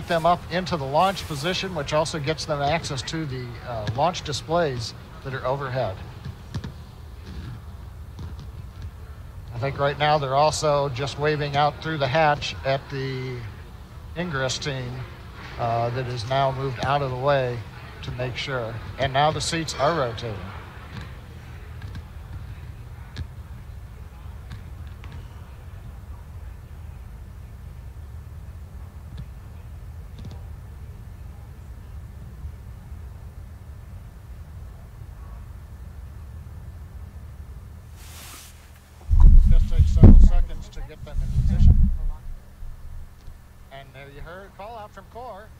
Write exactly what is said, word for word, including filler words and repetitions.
them up into the launch position, which also gets them access to the uh, launch displays that are overhead. I think right now they're also just waving out through the hatch at the ingress team uh, that is now moved out of the way to make sure. And now the seats are rotating. Just takes several seconds to get them in position. And there you heard a call out from Core.